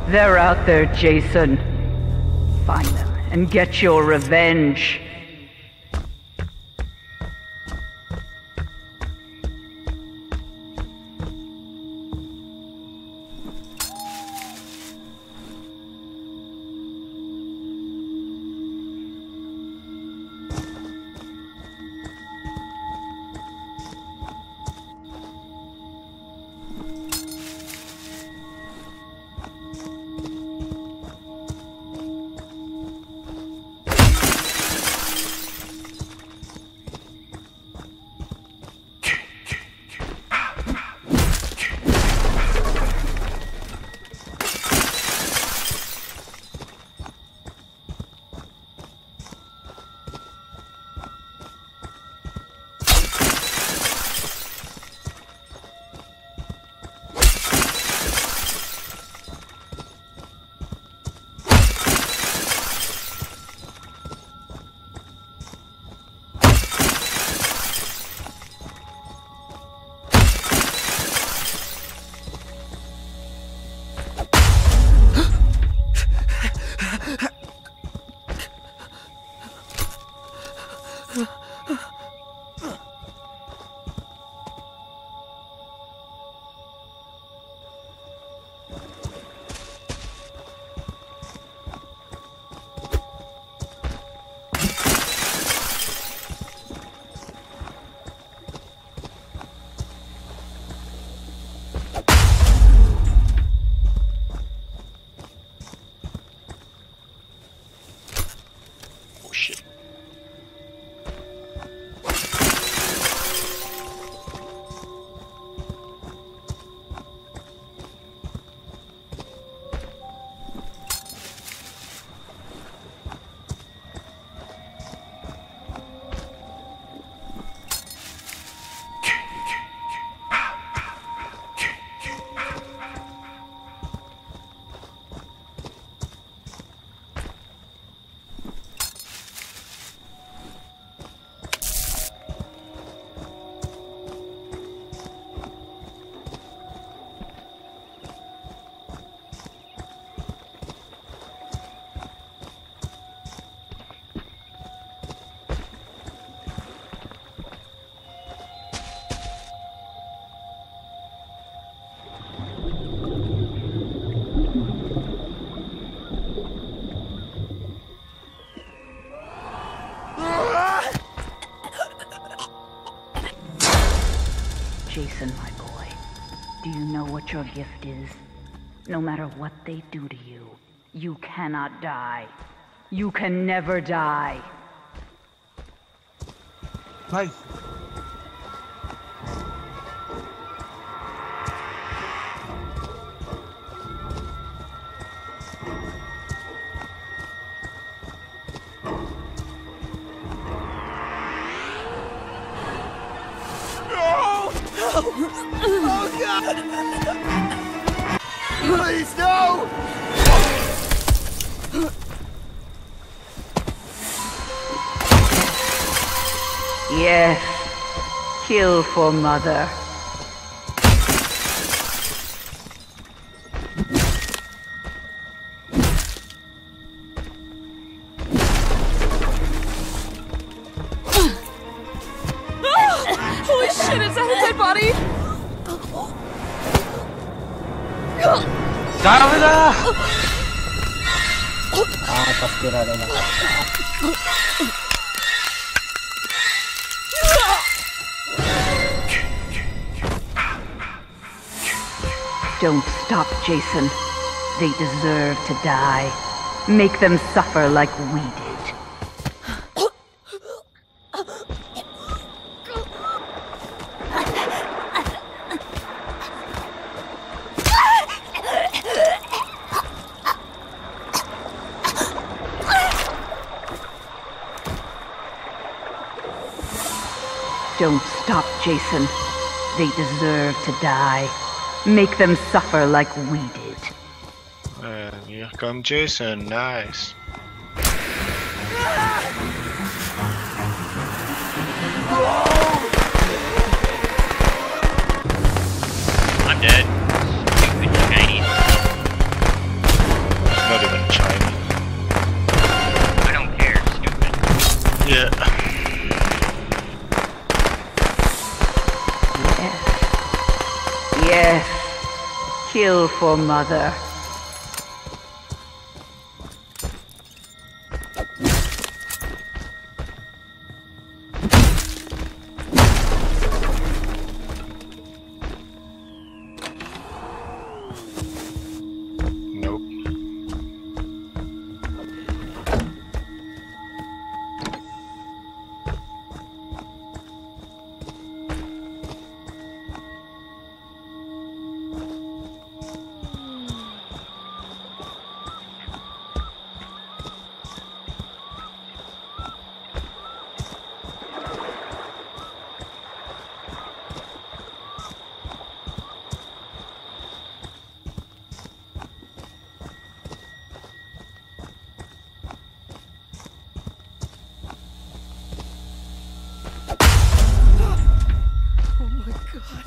They're out there, Jason. Find them and get your revenge. Jason, my boy, do you know what your gift is? No matter what they do to you, you cannot die. You can never die. Nice. Oh God! Please, no! Yes. Kill for Mother. Holy shit, is that a dead body? ¡Dámela! Ah, pastirare la Don't stop, Jason. They deserve to die. Make them suffer like we did. Don't stop, Jason. They deserve to die. Make them suffer like we did. And here come Jason, nice. I'm dead. Good Chinese. Yes. Kill for Mother. Nope. Oh my god.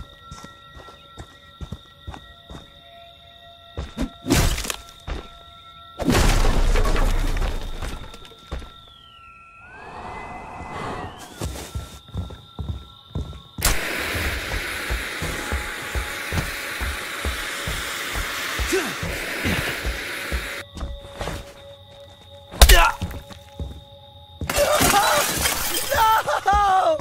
No!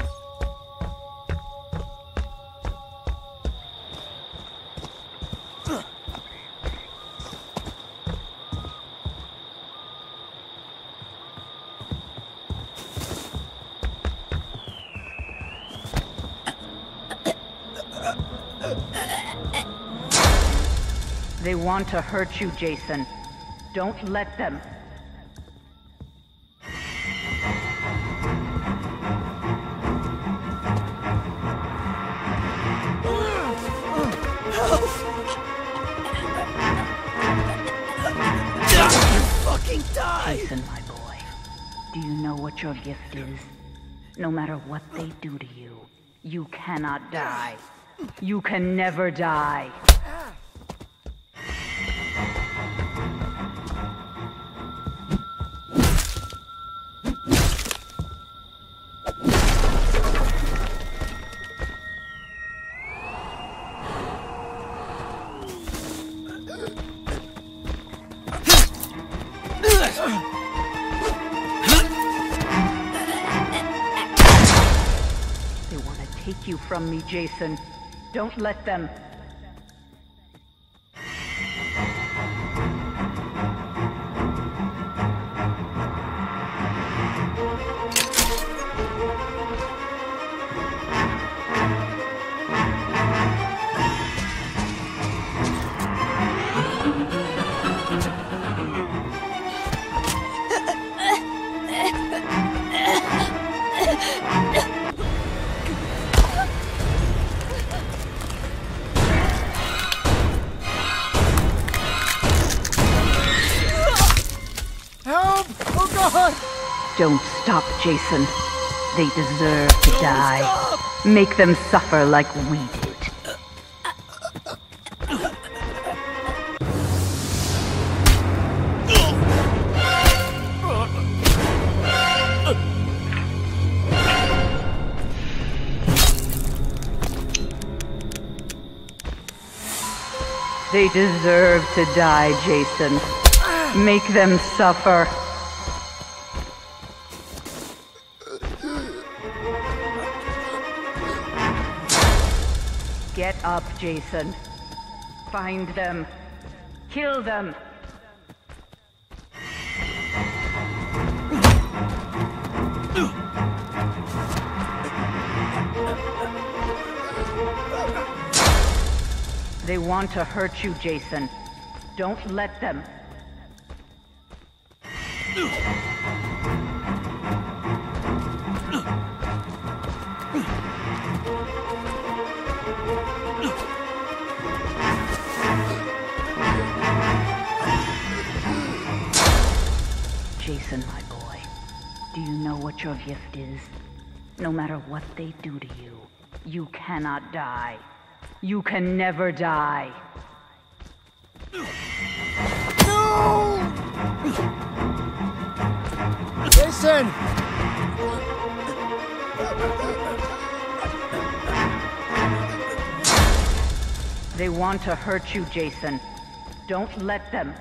They want to hurt you, Jason. Don't let them. Fucking die! Jason, my boy, do you know what your gift is? No matter what they do to you, you cannot die. You can never die. They want to take you from me, Jason. Don't let them. Help! Oh god! Don't stop, Jason. They deserve to die. Stop! Make them suffer like we did. They deserve to die, Jason. Make them suffer. Get up, Jason. Find them. Kill them. They want to hurt you, Jason. Don't let them. Jason, my boy, do you know what your gift is? No matter what they do to you, you cannot die. You can never die. No! Jason! They want to hurt you, Jason. Don't let them.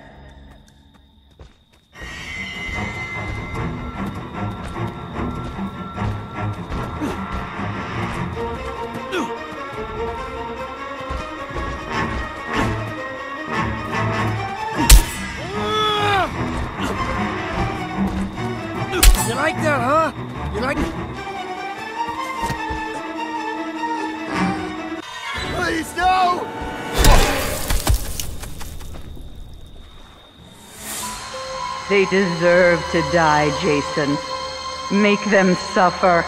You like that, huh? You like... Please, no! They deserve to die, Jason. Make them suffer.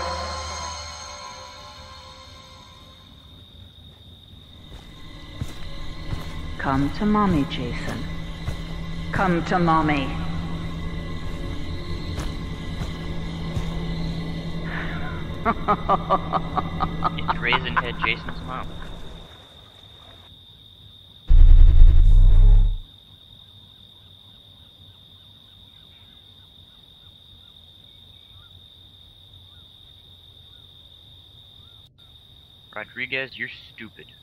Come to Mommy, Jason. Come to Mommy. It's Raisin Head Jason's mom. Rodriguez, you're stupid.